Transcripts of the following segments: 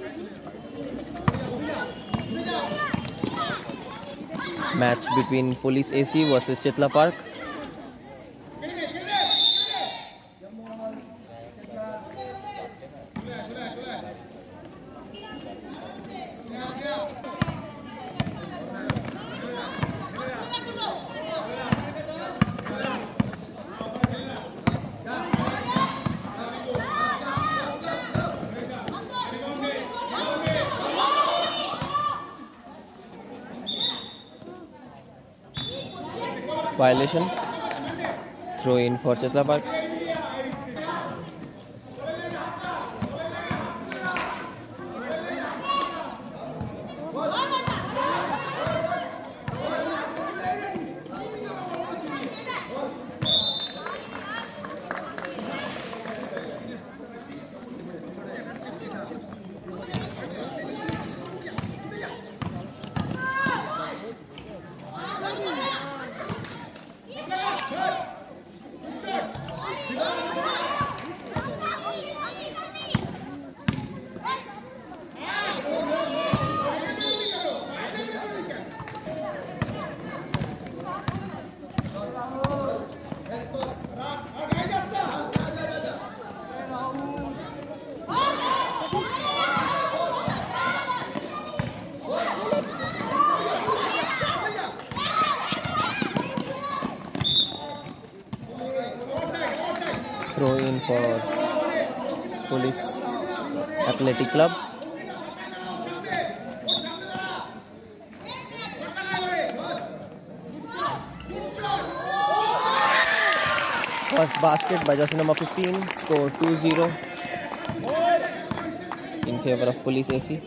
Match between Police AC versus Chitla Park. Violation. Throw in for Chitla Park. Throw in for Police Athletic Club. First basket by jersey number 15. Score 2-0 in favor of Police AC.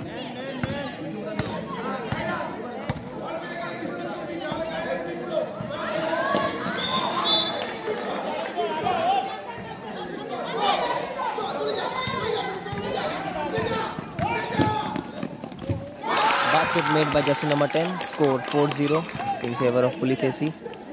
Basket made by jersey number 10, score 4-0 in favor of Police AC.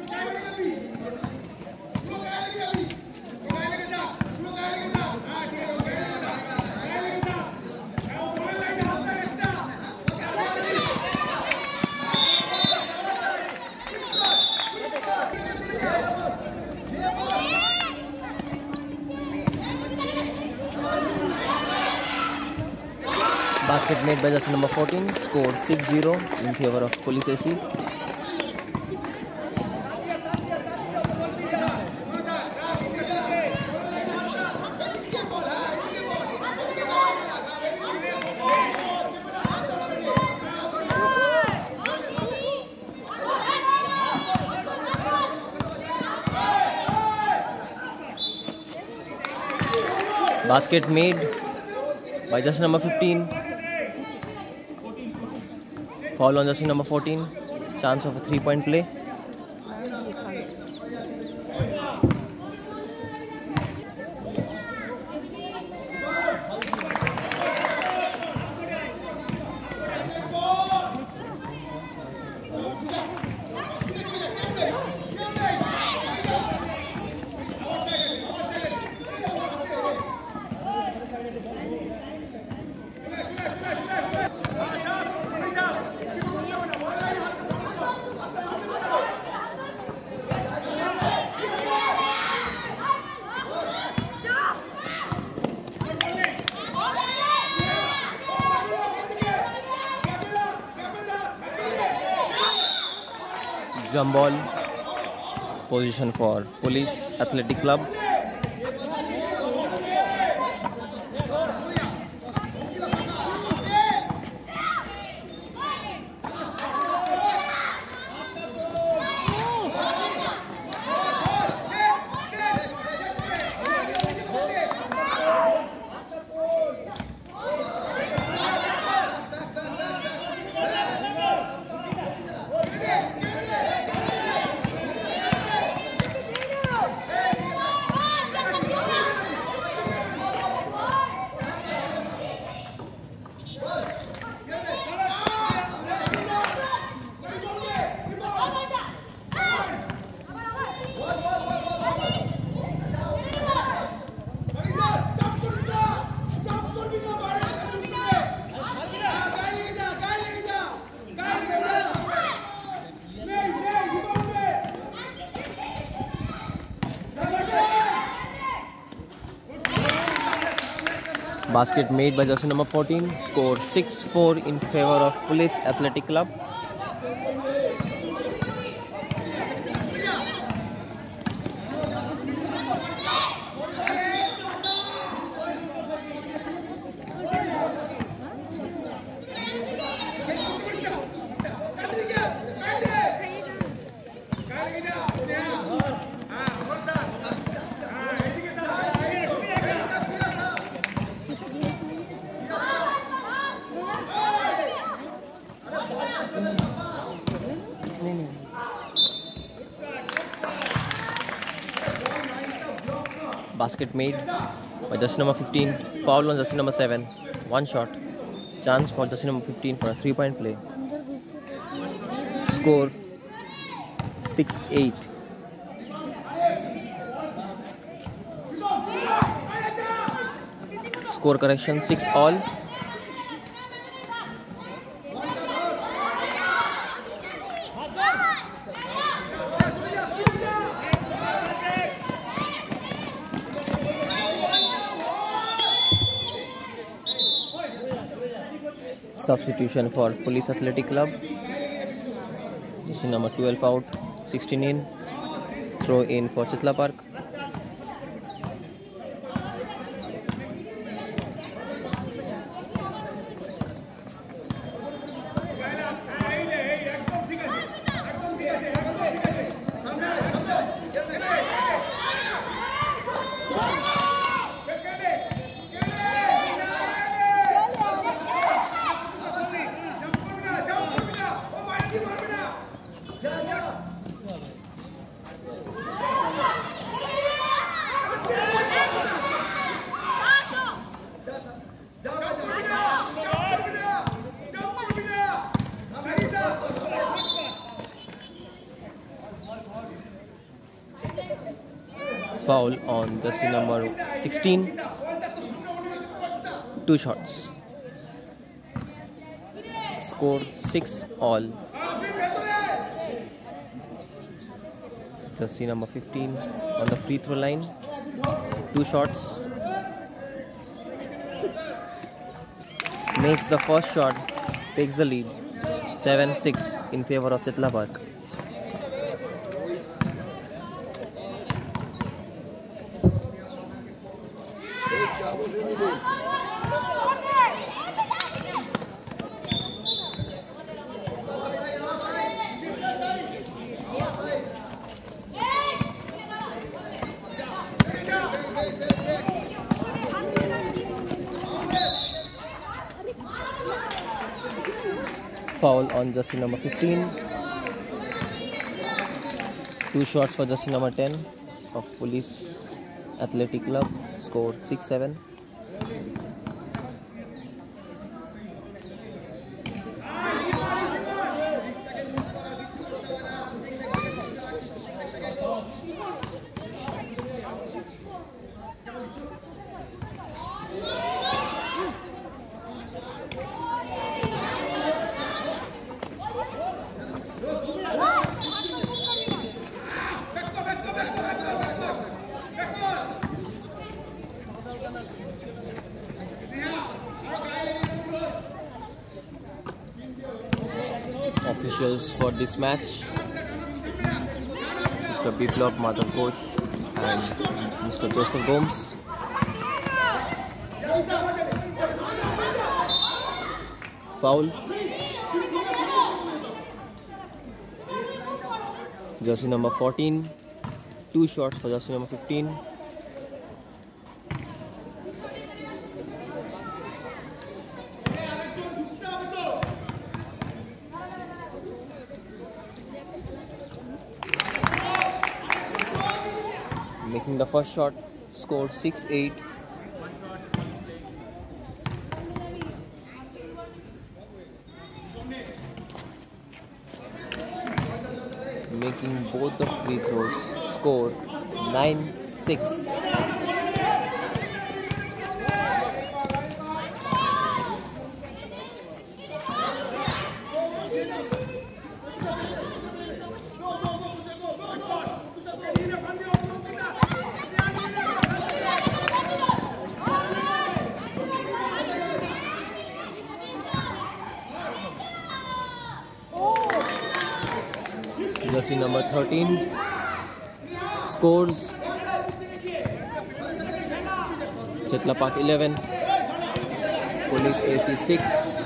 Basket made by jersey number 14, scored 6-0 in favor of Police AC. Basket made by jersey number 15. Foul on jersey number 14. Chance of a 3-point play. Jump ball position for Police Athletic Club. Basket made by jersey number 14. Score 6-4 in favor of Police Athletic Club. Basket made by jersey number 15. Foul on jersey number 7. One shot. Chance for jersey number 15 for a 3-point play. Score 6-8. Score correction 6-all. Substitution for Police Athletic Club. This is number 12 out, 16 in. Throw in for Chitla Park. Foul on jersey number 16. 2 shots. Score 6-all. Jersey number 15 on the free throw line. 2 shots. Makes the first shot. Takes the lead. 7-6 in favor of Chitla Park. Foul on jersey number 15. 2 shots for jersey number 10 of Police Athletic Club. Score 6-7. Officials for this match: Mr. Biplop Madhav Ghosh and Mr. Joseph Gomes. Foul. Jersey number 14. 2 shots for jersey number 15. Making the first shot. Scored 6-8. Making both the free throws. Score 9-6. jersey number 13. Scores: Chetlapak 11, Police AC 6.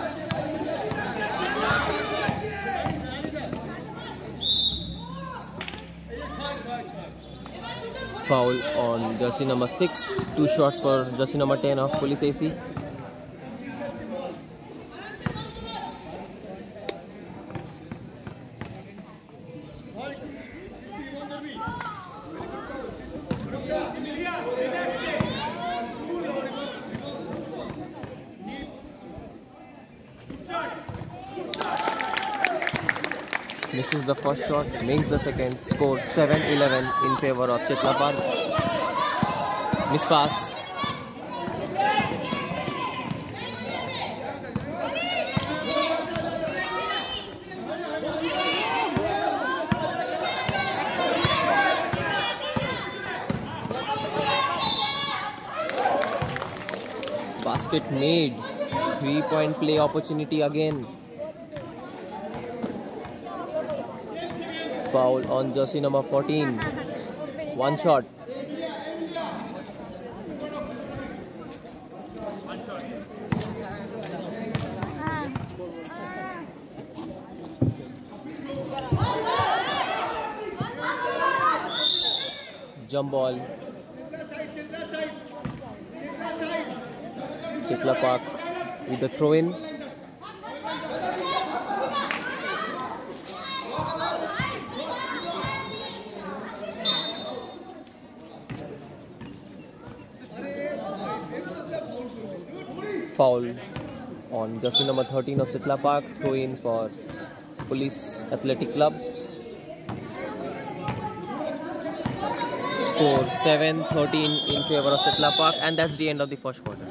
Foul on jersey number 6. 2 shots for jersey number 10 of Police AC. Misses the first shot, makes the second. Score 7-11 in favor of Chetlapak. Miss pass. Basket made. 3-point play opportunity again. Foul on jersey number 14. 1 shot. Jump ball. Chetlapak with the throw in. Foul on jersey number 13 of Chetlapak. Throw in for Police Athletic Club. Score 7-13 in favor of Chetlapak, and that's the end of the first quarter.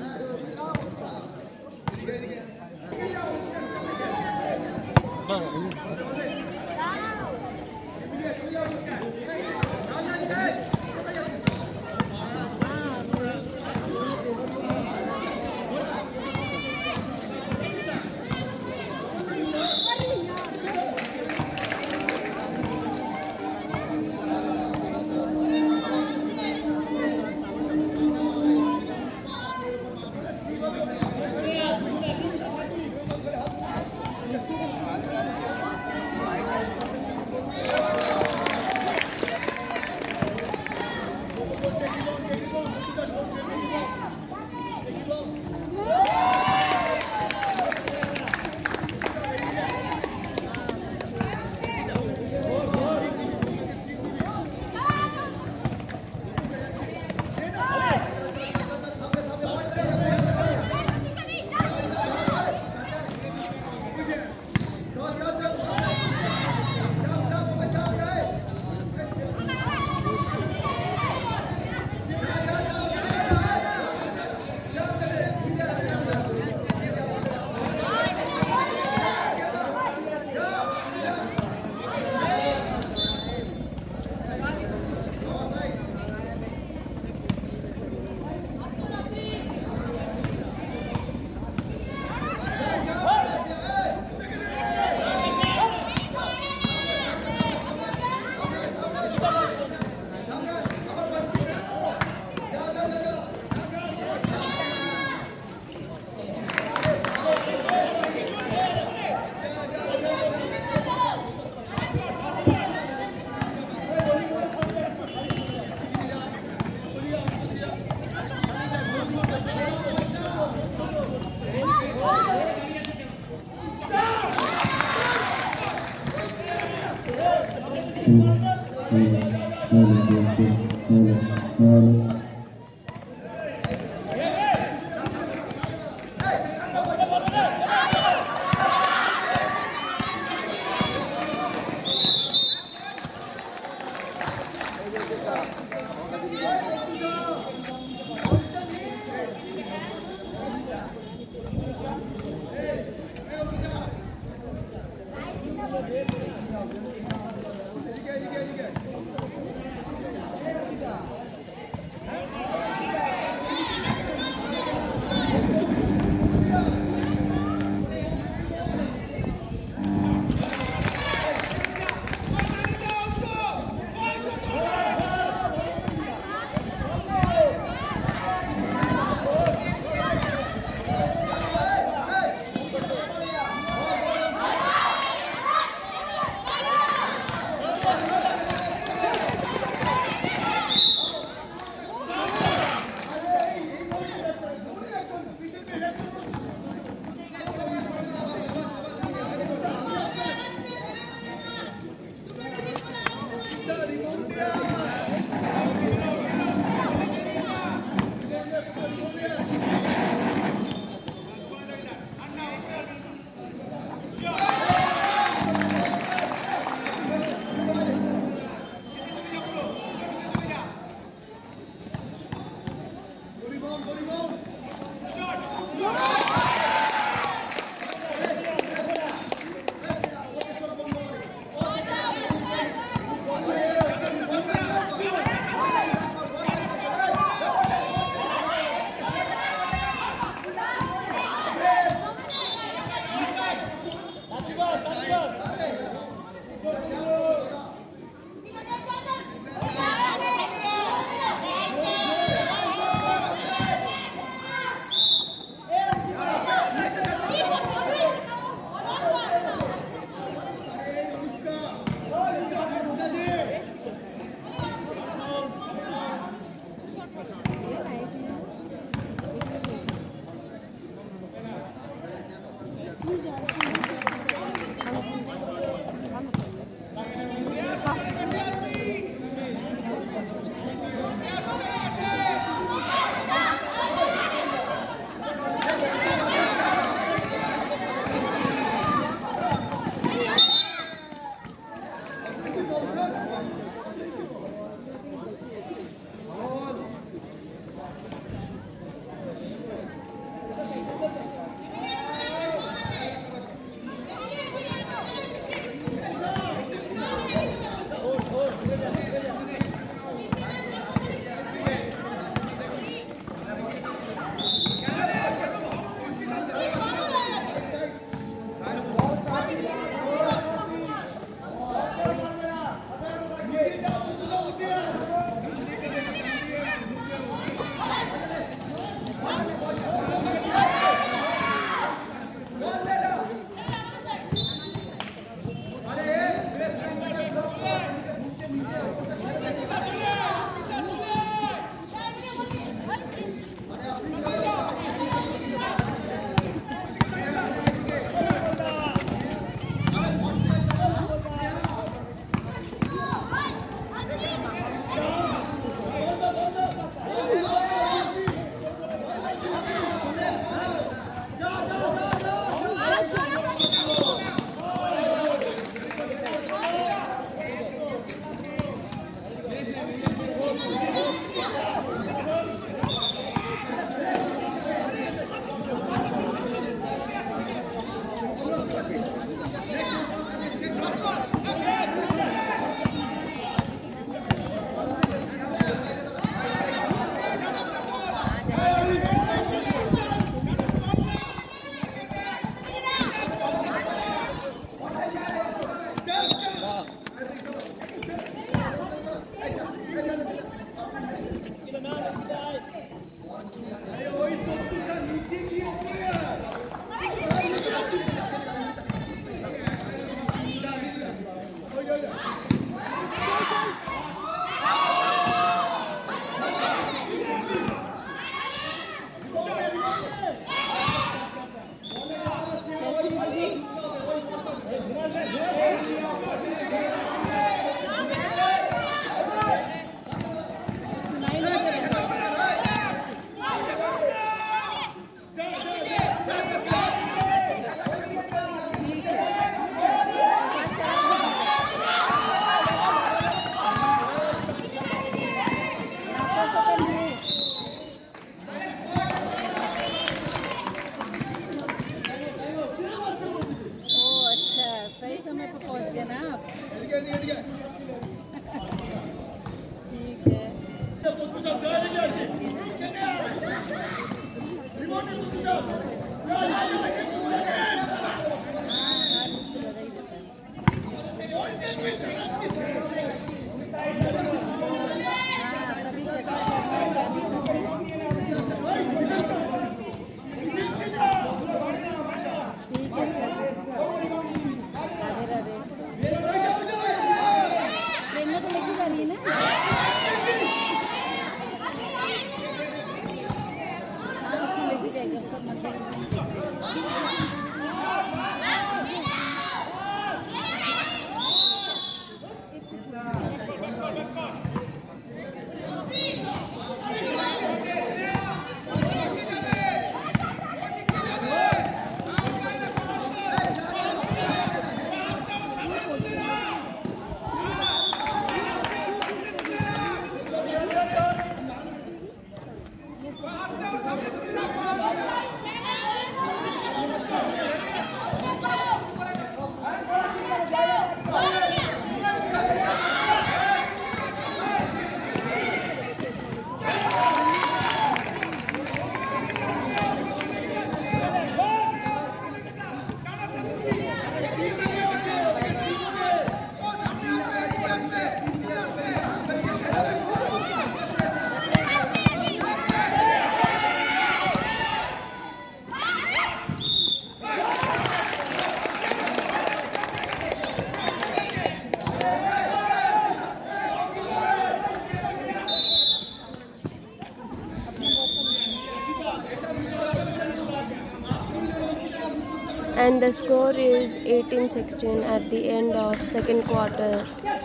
And the score is 18-16 at the end of second quarter.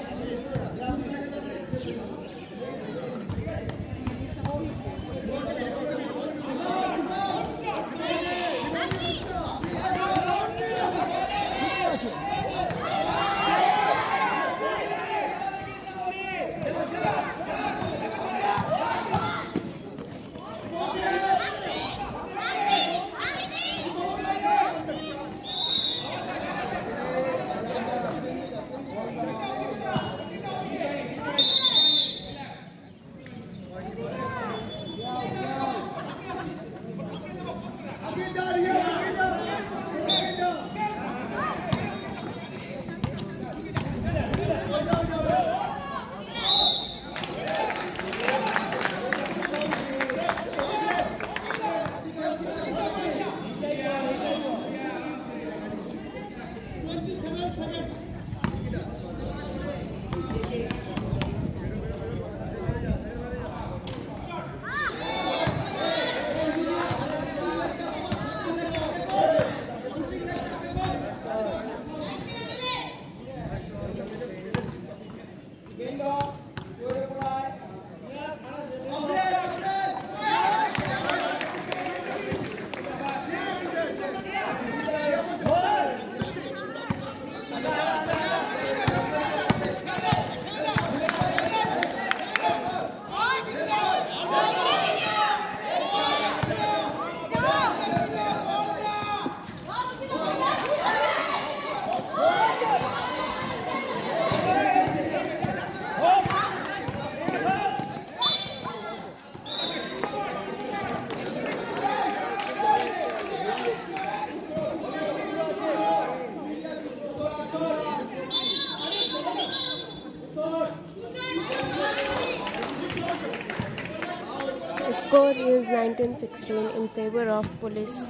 The score is 19-16 in favor of Police.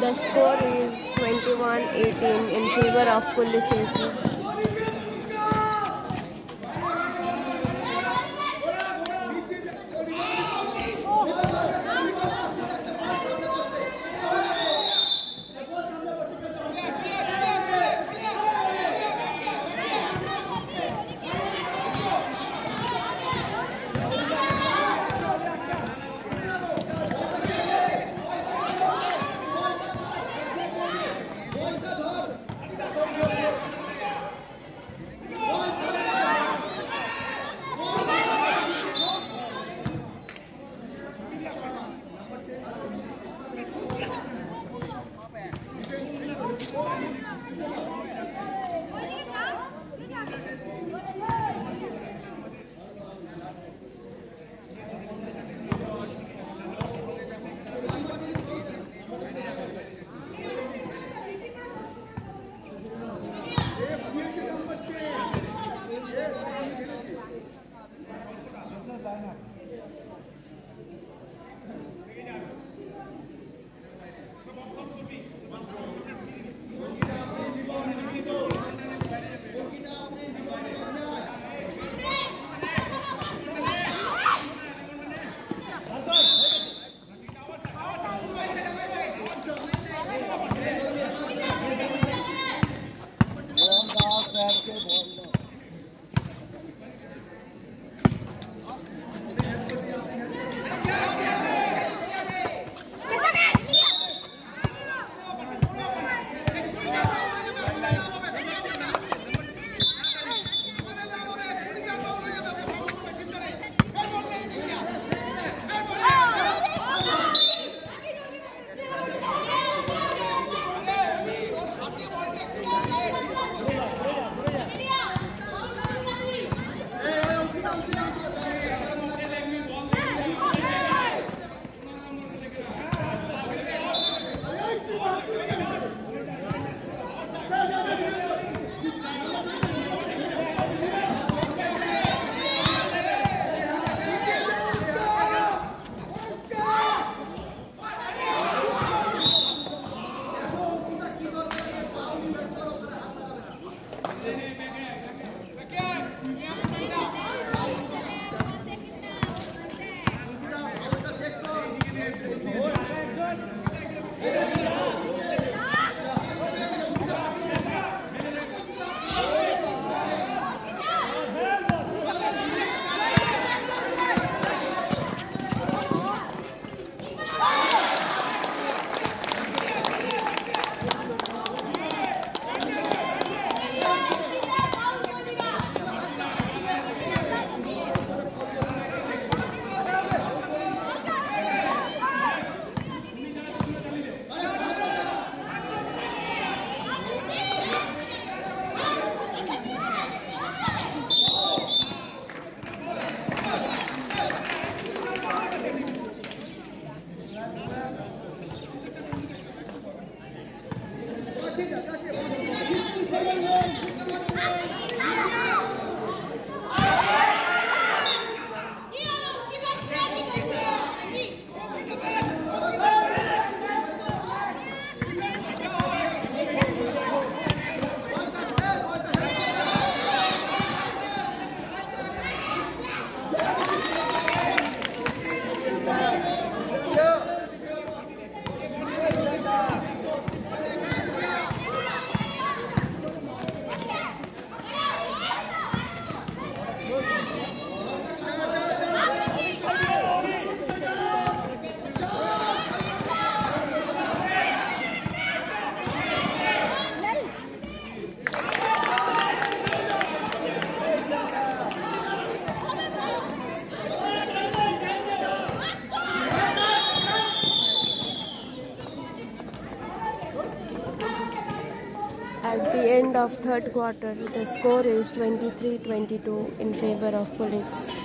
The score is 21-18 in favor of Police AC. At the end of third quarter, the score is 23-22 in favor of Police.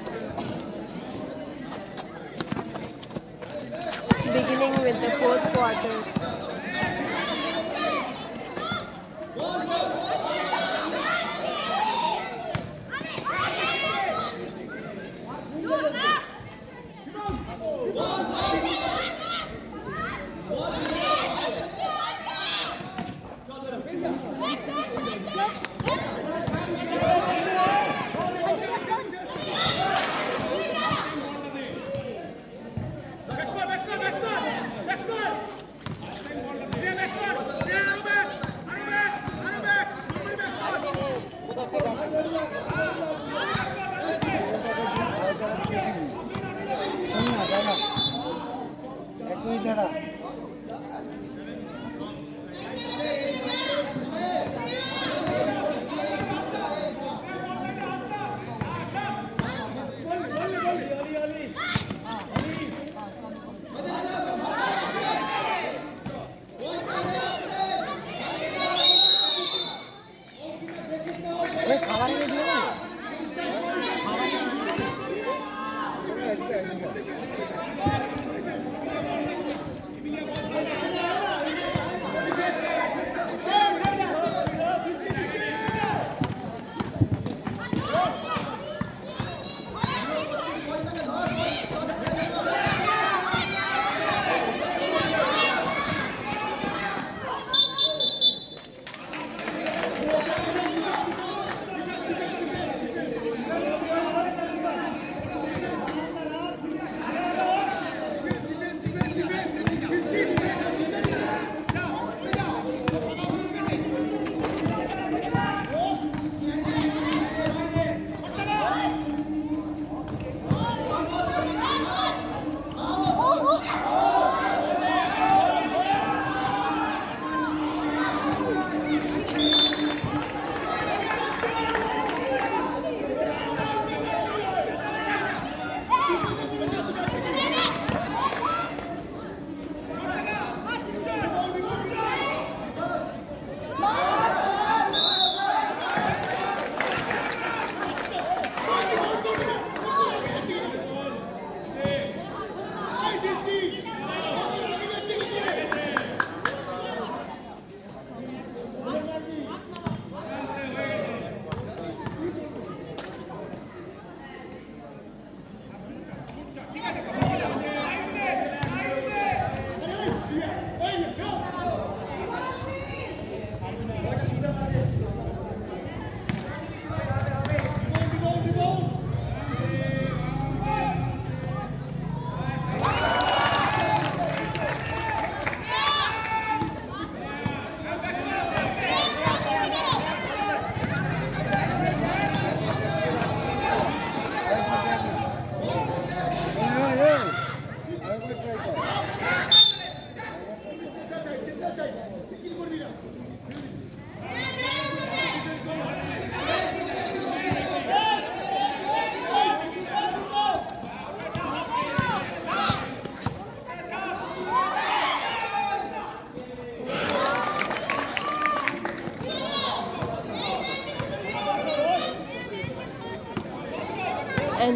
Beginning with the fourth quarter.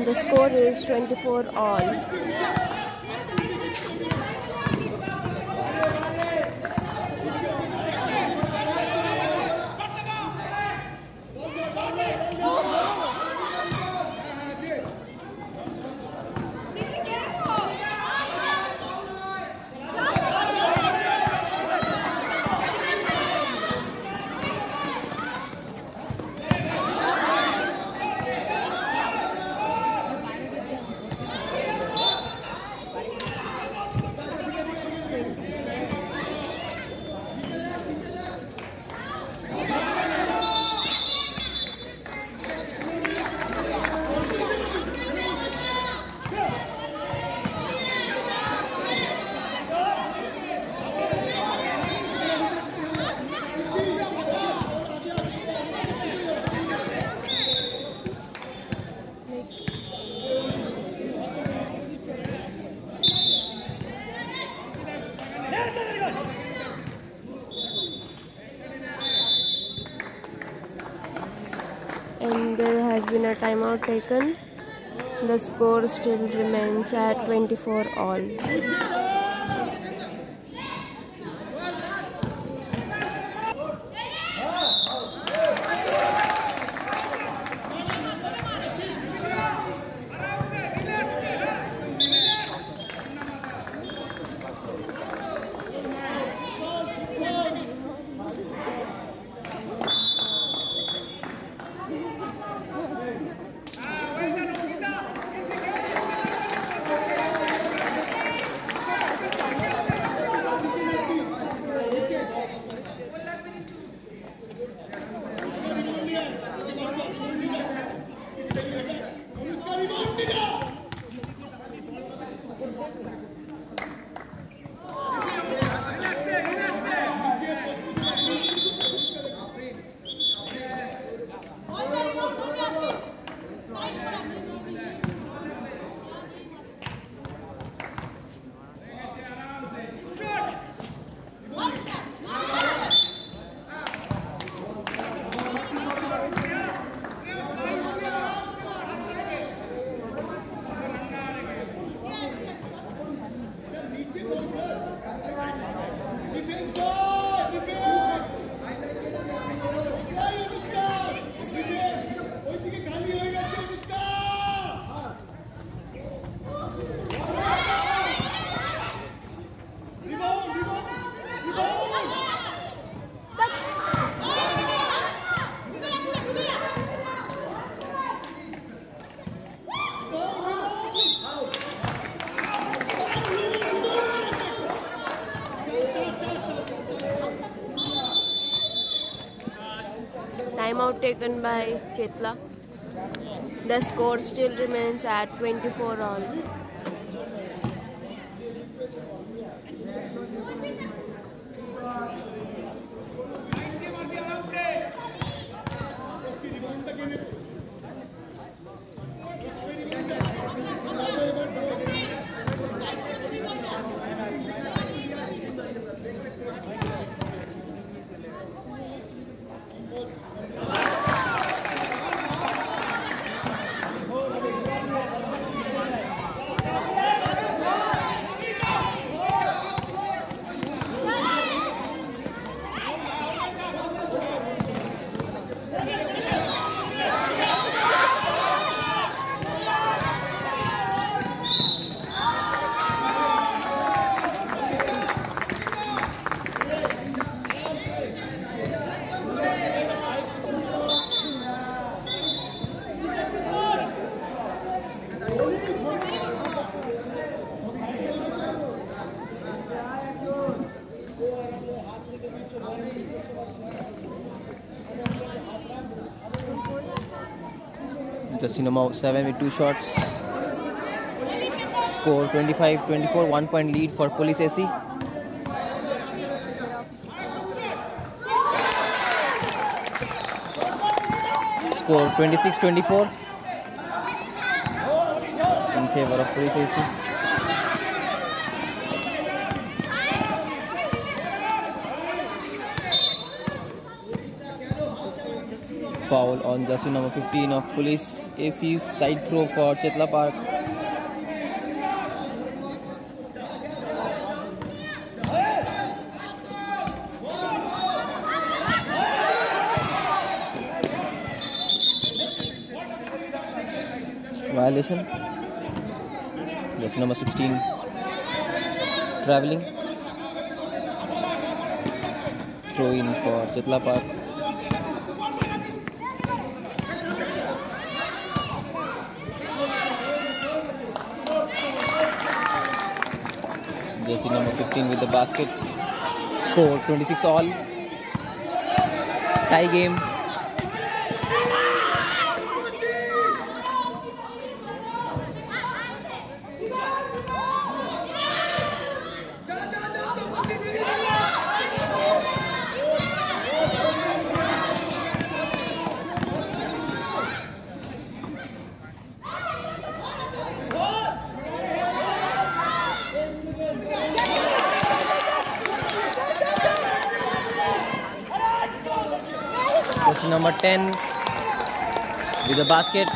The score is 24 all. And there has been a timeout taken. The score still remains at 24 all. Timeout taken by Chetla. The score still remains at 24 all. Jasinamo 7 with 2 shots. Score 25-24, 1 point lead for Police AC. Score 26-24 in favor of Police AC. Foul on jersey number 15 of Police AC's side throw for Chetla Park. Violation. Jersey number 16 travelling. Throw in for Chetla Park. Jersey number 15 with the basket. Score 26 all. Tie game. Jersey number 10 with the basket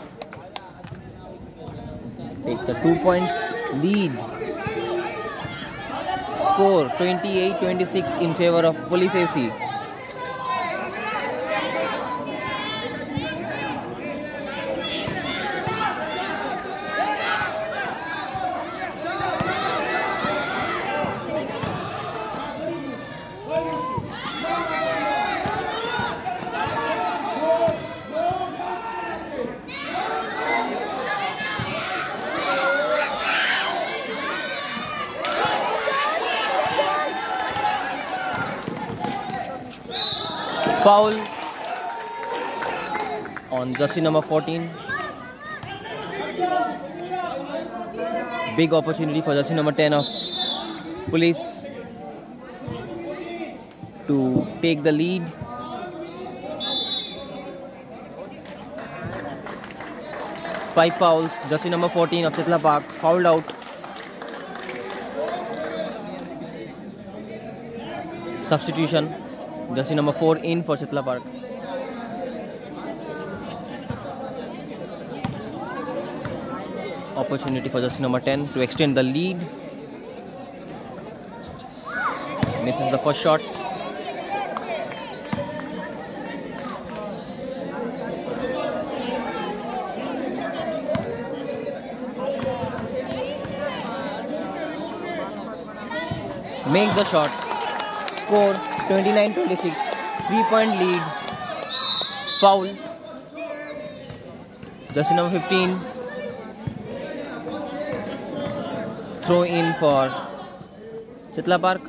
takes a 2-point lead. Score 28-26 in favor of Police AC. Foul on jersey number 14. Big opportunity for jersey number 10 of Police to take the lead. Five fouls. Jersey number 14 of Chetla Park fouled out. Substitution. Jersey number 4 in for Chetla Park. Opportunity for jersey number 10 to extend the lead. Misses the first shot. Makes the shot. Score 29-26. 3-point lead. Foul. Jersey number 15. Throw in for Chetla Park.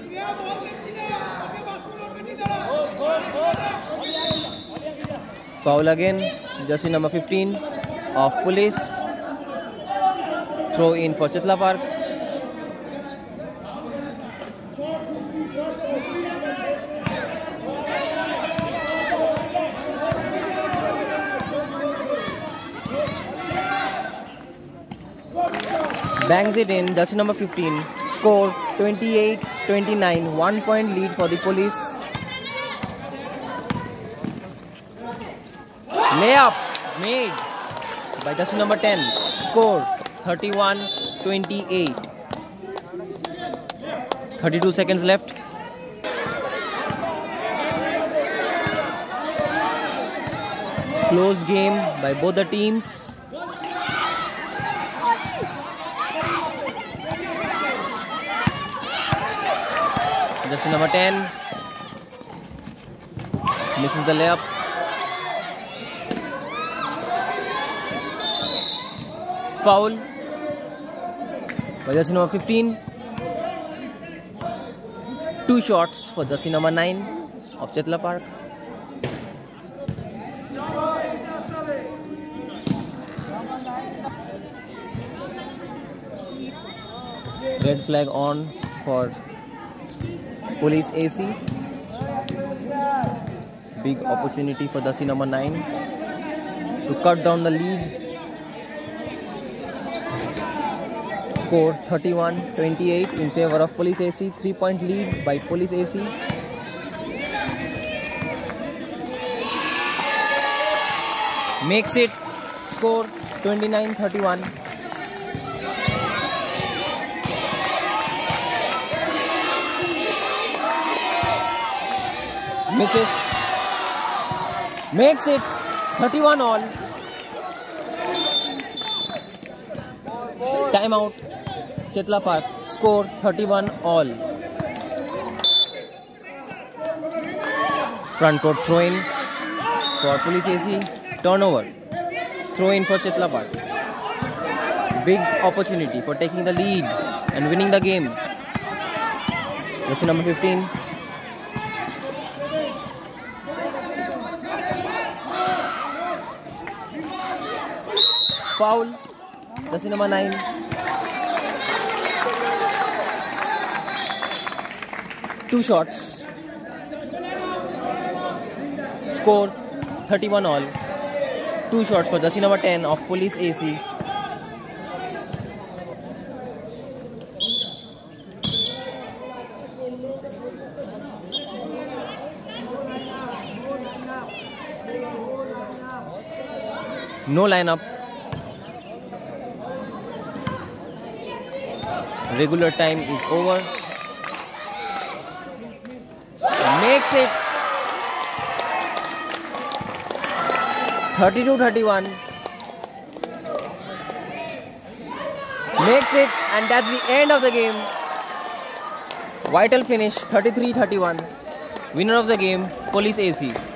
Foul again. Jersey number 15 of Police. Throw in for Chetla Park. Bangs it in. Jersey number 15. Score 28-29. 1-point lead for the Police. Layup made by jersey number 10. Score 31-28. 32 seconds left. Close game by both the teams. Jersey number 10 misses the layup. Foul by jersey number 15. 2 shots for jersey number 9 of Chetla Park. Red flag on for Police AC. Big opportunity for jersey number 9 to cut down the lead. Score 31-28 in favor of Police AC. 3-point lead by Police AC. Makes it. Score 29-31. Misses. Makes it 31 all. Timeout. Chetla Park. Score 31 all. Front court throw in for Police AC. Turnover. Throw in for Chetla Park. Big opportunity for taking the lead and winning the game. Jersey number 15. Foul. Jersey number 9. Two shots. Score 31 all. Two shots for jersey number 10 of Police AC. No lineup. Regular time is over. Makes it 32-31. Makes it, and that's the end of the game. Vital finish 33-31. Winner of the game, Police AC.